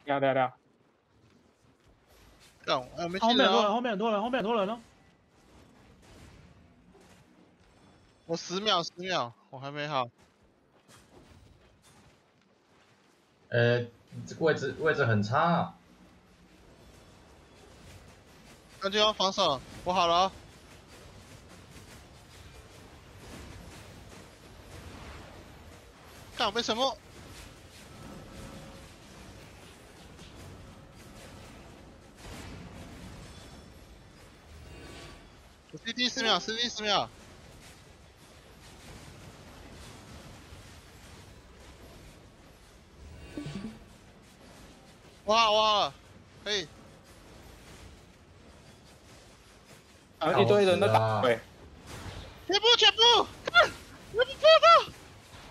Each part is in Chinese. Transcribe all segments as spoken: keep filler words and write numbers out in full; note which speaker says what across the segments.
Speaker 1: 掉掉掉！
Speaker 2: 干，哎，没
Speaker 3: 后面很多人，
Speaker 2: 进人哦。
Speaker 3: 后面很多人，后面很多人哦。
Speaker 2: 我十秒，十秒，我还没好。
Speaker 4: 呃，这个位置位置很差啊。
Speaker 2: 那就要防守，我好了哦。干，我被沉默。我 C D 十秒 ，C D 十秒。哇哇，可以。
Speaker 1: 啊，一堆人在打对。
Speaker 2: 全部全部，看，我不做到。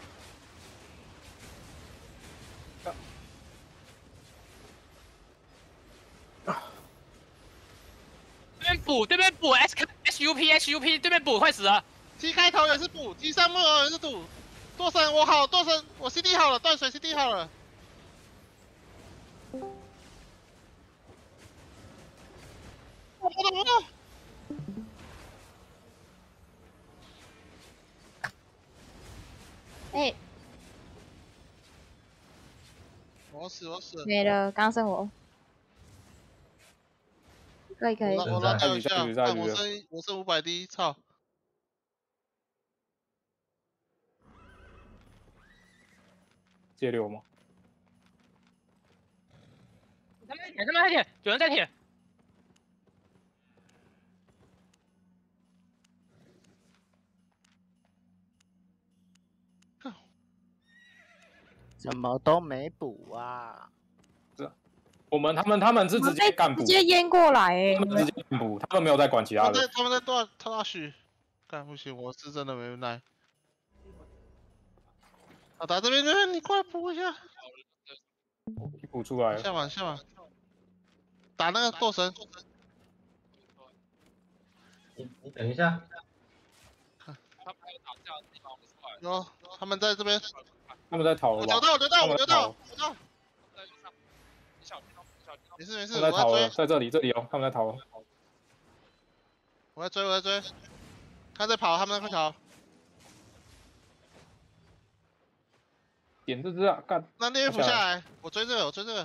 Speaker 5: 对面补，对面补 S S U P S U P， 对面补，快死了。
Speaker 2: T 开头也是补 ，T 上木偶也是补。舵神我好，舵神我 C D 好了，断水 C D 好了。我不动不动。
Speaker 6: 哎，
Speaker 2: 我死我死。
Speaker 6: 没了，刚剩我。可以可以。
Speaker 2: 我拉掉一下，看我剩我剩五百滴，操！
Speaker 1: 接流吗？
Speaker 5: 他们在舔，他们在舔，有人在舔。
Speaker 7: 怎么都没补啊？
Speaker 1: 是，我们他们他们是直接干补，
Speaker 6: 直接淹过来哎、欸，
Speaker 1: 他们直接干补，他们没有在管其他的。
Speaker 2: 他们在断他许，干不行，我是真的没耐。好，打这边这边，你快补一下。
Speaker 1: 你补出来了。
Speaker 2: 下马下马，打那个舵神。
Speaker 4: 你你等一下。
Speaker 2: 有，他们在这边。
Speaker 1: 他们在逃了。
Speaker 2: 我留到，我留到，我留到，我到。没事没事，
Speaker 1: 他们在逃了，
Speaker 2: 我在追。
Speaker 1: 在这里这里哦，他们在逃了。
Speaker 2: 我在追，我在追。他在跑，他们在逃。
Speaker 1: 点这只啊，干！
Speaker 2: 那猎捕下来，我追这个，我追这个。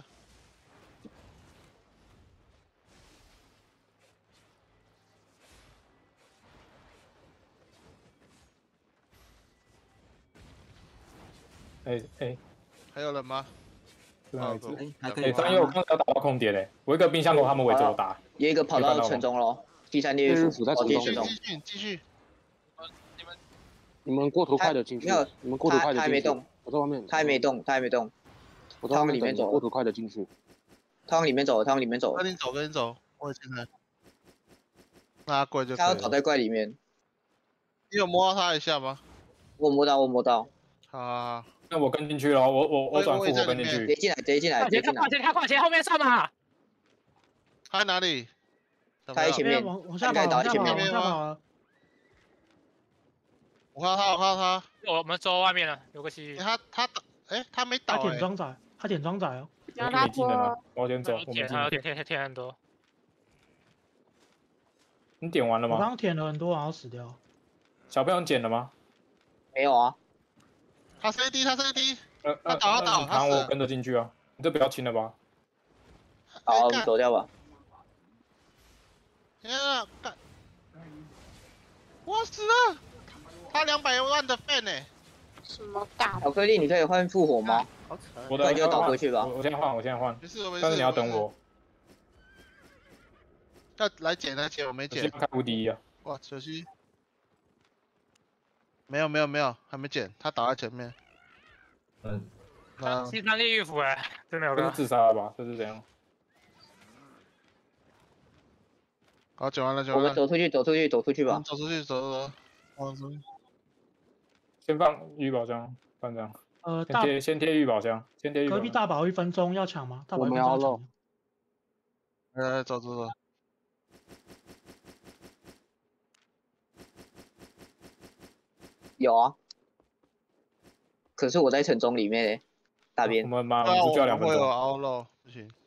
Speaker 1: 哎哎，
Speaker 2: 还有人吗？
Speaker 1: 是哪一只？
Speaker 7: 还可以。
Speaker 1: 哎，张佑，我刚才要打到空点嘞，我一个冰箱口，他们围着我打。
Speaker 8: 有一个跑到城中喽，第三猎
Speaker 9: 日府在城中。
Speaker 2: 继续继续继续。
Speaker 9: 你们你们过头快的进去。
Speaker 8: 没有，
Speaker 9: 你们过头快的进去。
Speaker 8: 他还没动。
Speaker 9: 我在外面。
Speaker 8: 他还没动，他还没动。
Speaker 9: 我在
Speaker 8: 往里面走。
Speaker 9: 过头快的进去。
Speaker 8: 他往里面走，他往里面走。
Speaker 2: 跟你走，跟你走，我也进来。那怪就。
Speaker 8: 他要躲在怪里面。
Speaker 2: 你有摸到他一下吗？
Speaker 8: 我摸到，我摸到。
Speaker 2: 好。
Speaker 1: 那我跟进去了，我我我转副，我跟进去。
Speaker 8: 直接进来，直接进来，直接进来。
Speaker 5: 跨前，他跨前，后面上嘛。
Speaker 2: 他在哪里？
Speaker 8: 他在前面，
Speaker 3: 往往下跑，往下跑，往下跑。
Speaker 2: 我看到他，我看到他。
Speaker 5: 我们走外面了，有个西。
Speaker 2: 他他打，哎，他没倒。
Speaker 3: 他点装载，他点装载哦。
Speaker 6: 让他
Speaker 1: 拖。我先走，我
Speaker 5: 点，还有点，点点很多。
Speaker 1: 你点完了吗？
Speaker 3: 我刚舔了很多，然后死掉。
Speaker 1: 小朋友捡了吗？
Speaker 8: 没有啊。
Speaker 2: 他 C D， 他 C D，
Speaker 1: 呃
Speaker 2: 他倒他倒，
Speaker 1: 他我跟着进去啊！你这不要清了吧？
Speaker 8: 好，我们走掉吧。
Speaker 2: 天啊，干！我死了！他两百万的 fan 呢？
Speaker 6: 什么大？
Speaker 8: 巧克力，你可以换复活吗？
Speaker 7: 好扯。
Speaker 1: 我的
Speaker 8: 就倒回去吧。
Speaker 1: 我先换，我先换。
Speaker 2: 没事，没事。
Speaker 1: 但是你要等我。
Speaker 2: 要来捡来捡，我没捡。
Speaker 1: 开无敌啊！
Speaker 2: 哇，小西。没有没有没有，还没捡，他倒在前面。
Speaker 4: 嗯。
Speaker 2: 啊。
Speaker 5: 西山烈玉斧哎，真的有个。
Speaker 1: 这是自杀了吧？这是怎样？
Speaker 2: 好，捡完了，捡完了。
Speaker 8: 我们走出去，走出去，走出去吧。
Speaker 2: 走出去，走走走。走出去。
Speaker 1: 先放预保箱，放这样。
Speaker 3: 呃，
Speaker 1: 先贴先贴预保箱，先贴预保箱。
Speaker 3: 隔壁大宝一分钟要抢吗？大宝一分钟要抢。
Speaker 2: 来，走走走。
Speaker 8: 有啊，可是我在城中里面诶。 大边
Speaker 1: 我。们马
Speaker 2: 对啊，
Speaker 1: 我们就叫两分
Speaker 2: 我会有
Speaker 1: 钟。
Speaker 2: 凹漏，不行。